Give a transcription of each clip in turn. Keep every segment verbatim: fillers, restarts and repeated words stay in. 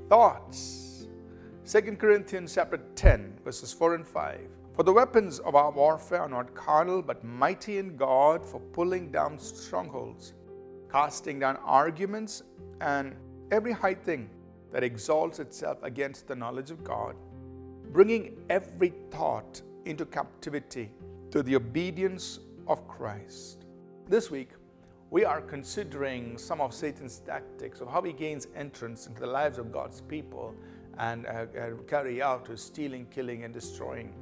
thoughts. Second Corinthians chapter ten, verses four and five. For the weapons of our warfare are not carnal, but mighty in God for pulling down strongholds, casting down arguments and every high thing that exalts itself against the knowledge of God, bringing every thought into captivity to the obedience of Christ. This week, we are considering some of Satan's tactics of how he gains entrance into the lives of God's people and uh, uh, carry out his stealing, killing, and destroying.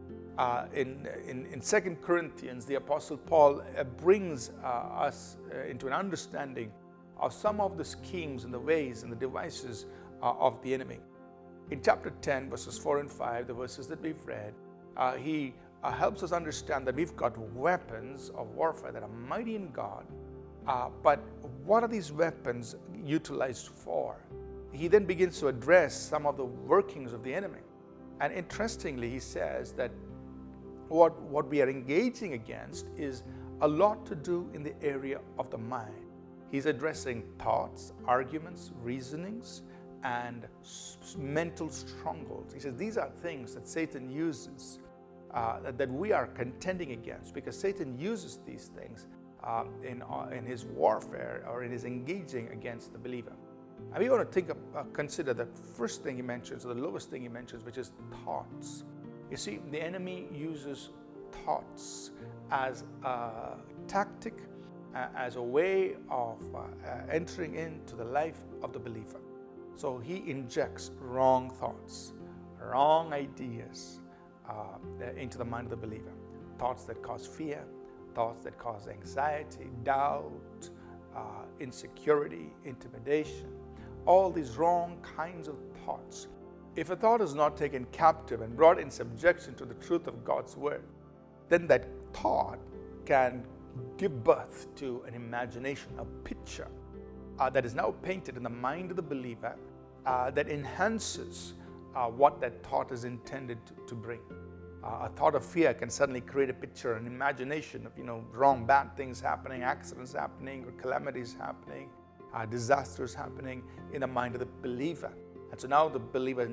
Uh, in, in, in Second Corinthians, the Apostle Paul uh, brings uh, us uh, into an understanding of some of the schemes and the ways and the devices uh, of the enemy. In chapter ten, verses four and five, the verses that we've read, uh, he uh, helps us understand that we've got weapons of warfare that are mighty in God. Uh, but what are these weapons utilized for? He then begins to address some of the workings of the enemy. And interestingly, he says that what, what we are engaging against is a lot to do in the area of the mind. He's addressing thoughts, arguments, reasonings, and mental strongholds. He says these are things that Satan uses, uh, that, that we are contending against, because Satan uses these things uh, in, uh, in his warfare or in his engaging against the believer. And we want to think of, uh, consider the first thing he mentions, or the lowest thing he mentions, which is thoughts. You see, the enemy uses thoughts as a tactic, uh, as a way of uh, uh, entering into the life of the believer. So he injects wrong thoughts, wrong ideas uh, into the mind of the believer. Thoughts that cause fear, thoughts that cause anxiety, doubt, uh, insecurity, intimidation, all these wrong kinds of thoughts. If a thought is not taken captive and brought in subjection to the truth of God's word, then that thought can give birth to an imagination, a picture uh, that is now painted in the mind of the believer uh, that enhances uh, what that thought is intended to, to bring. Uh, a thought of fear can suddenly create a picture, an imagination of, you know, wrong, bad things happening, accidents happening, or calamities happening, uh, disasters happening in the mind of the believer. And so now the believer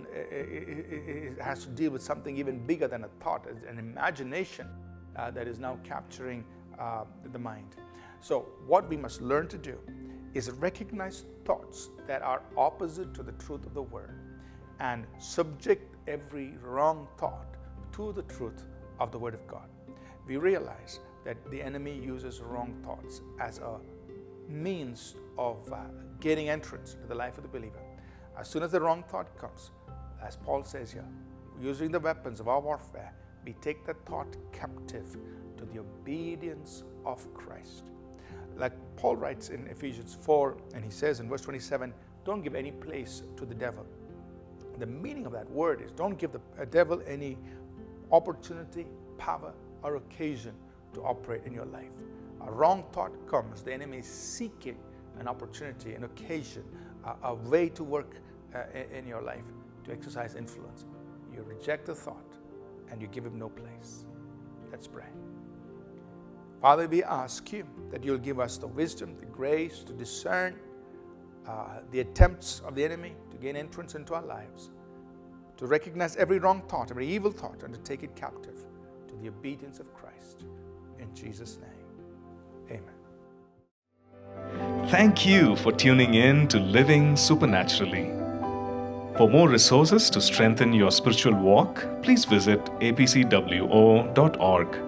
has to deal with something even bigger than a thought, an imagination uh, that is now capturing uh, the mind. So what we must learn to do is recognize thoughts that are opposite to the truth of the word and subject every wrong thought to the truth of the word of God. We realize that the enemy uses wrong thoughts as a means of uh, gaining entrance to the life of the believer. As soon as the wrong thought comes, as Paul says here, using the weapons of our warfare, we take that thought captive to the obedience of Christ. Like Paul writes in Ephesians four, and he says in verse twenty-seven, don't give any place to the devil. The meaning of that word is don't give the devil any opportunity, power, or occasion to operate in your life. A wrong thought comes, the enemy is seeking an opportunity, an occasion, a, a way to work uh, in, in your life to exercise influence. You reject the thought and you give him no place. Let's pray. Father, we ask you that you'll give us the wisdom, the grace to discern uh, the attempts of the enemy to gain entrance into our lives, to recognize every wrong thought, every evil thought, and to take it captive to the obedience of Christ. In Jesus' name, amen. Thank you for tuning in to Living Supernaturally. For more resources to strengthen your spiritual walk, please visit a p c w o dot org.